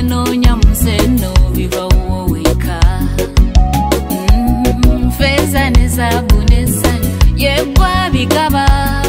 byenonya museno biva woweka feza nezabu nesani yegwa bigaba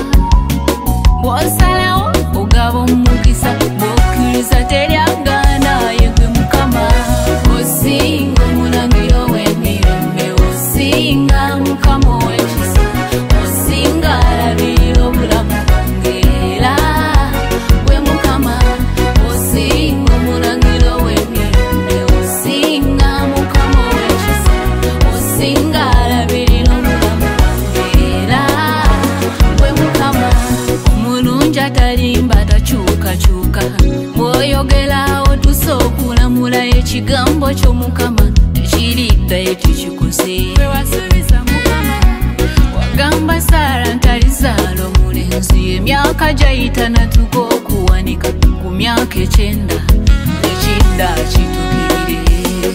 bwosalawo ogaba omukisa bwokiriza teryagana yegwe mukama osinga omunangiro w'emirembe osinga mukama ow'ekisa osinga alabirira obulamu bwange era gwe mukama osinga omunangiro w'emirembe osinga mukama ow'ekisa osinga alabirira obulamu bwange era gwe mukama omulungi atalimba takyukakyuka bw'oyogerawo tusookulamula ekigambo ky'omukama tekiriddayo tekikoze wewasuubiza mukama wagamba Saara ntalizaala omulenzi emyaka gyayita natuka okuwanika ku myaka 9 ekidda kitukirire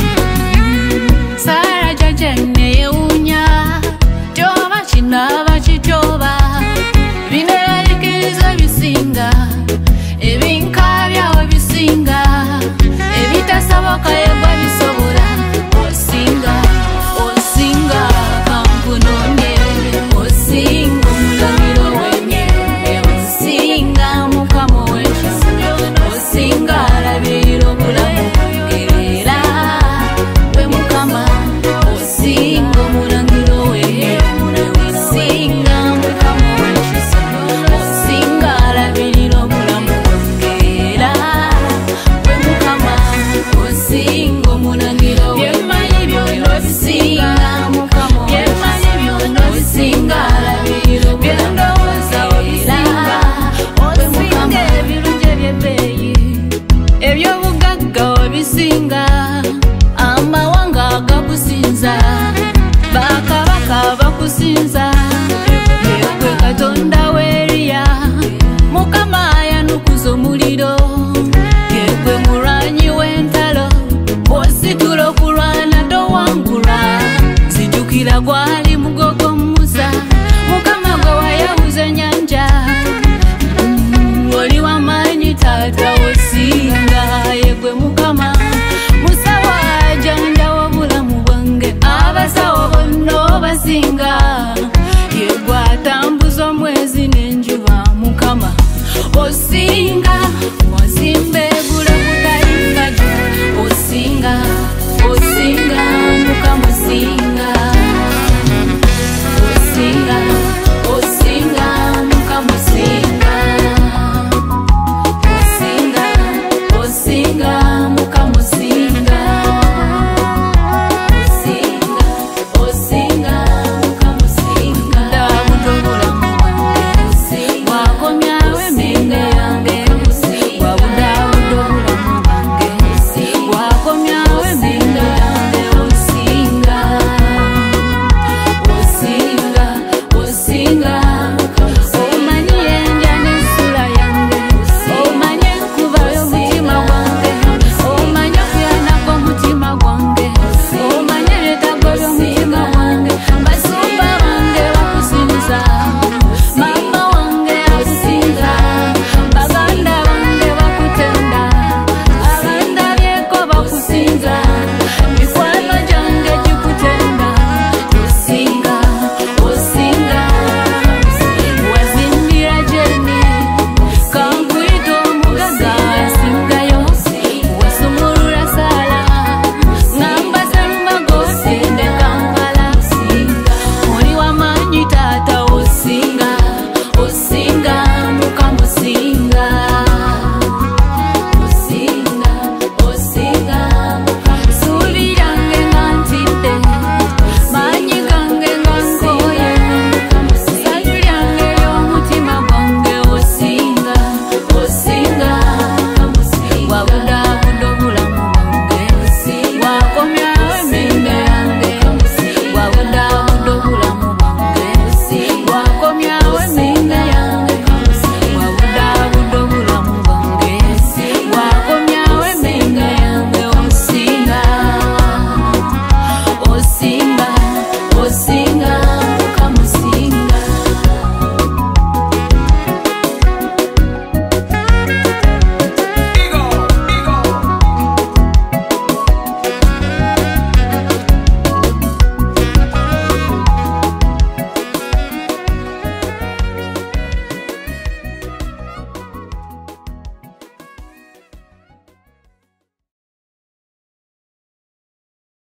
Saara jajenne yewunya kyoba kinaaba kityoba bineyayikiriza bisinga ebinkabyawo bisinga ebitasoboka yegwa bisobola osinga osinga kampunonde osinga omulabiro w'emirembe osinga mukama ow'ekisa osinga alabirira obulamu era gwe mukama osinga omulabiro w'emirembe osinga mukama ow'ekisa osinga alabirira obulamu era gwe mukama osinga omunangiro w'emirembe osinga mukama ow'ekisa osinga alabirira obulamu era gwe mukama ebirungi ebyebbeeyi ebyobugagga obisinga